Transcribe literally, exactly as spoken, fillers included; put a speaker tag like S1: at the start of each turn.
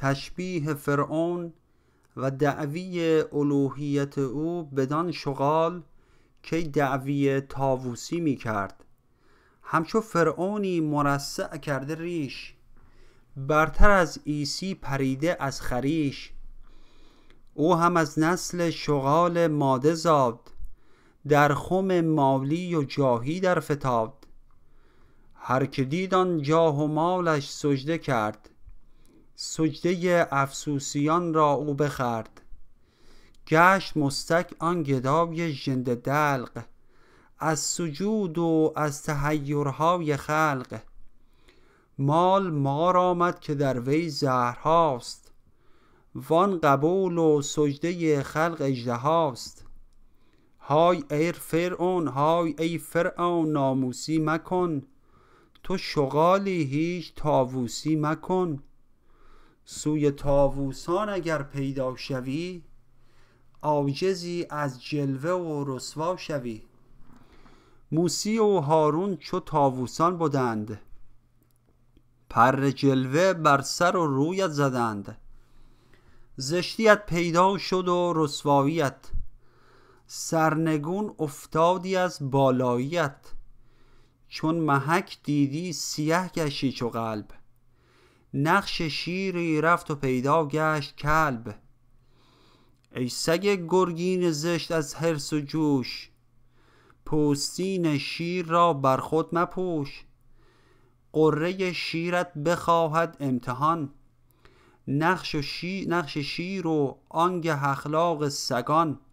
S1: تشبیه فرعون و دعوی الوهیت او بدان شغال که دعوی طاووسی می کرد. همچو فرعونی مرصع کرده ریش، برتر از عیسی پریده از خریش. او هم از نسل شغال ماده زاد، در خم مالی و جاهی در فتاد. هر که دید آن جاه و مالش سجده کرد، سجده افسوسیان را او بخورد. گشت مستک آن گدای ژنده دلق، از سجود و از تحیرهای خلق. مال مار آمد که در وی زهرهاست، وان قبول و سجده خلق اژدهاست. های ای فرعون، های ای فرعون، ناموسی مکن، تو شغالی هیچ طاووسی مکن. سوی طاووسان اگر پیدا شوی، عاجزی از جلوه و رسوا شوی. موسی و هارون چو طاووسان بودند، پر جلوه بر سر و رویت زدند. زشتیت پیدا شد و رسواییت، سرنگون افتادی از بالاییت. چون محک دیدی سیه گشتی چو قلب، نقش شیری رفت و پیدا گشت کلب. ای سگ گرگین زشت از حرص و جوش، پوستین شیر را بر خود مپوش. غره شیرت بخواهد امتحان، نقش, شیر نقش شیر و آنگه اخلاق سگان.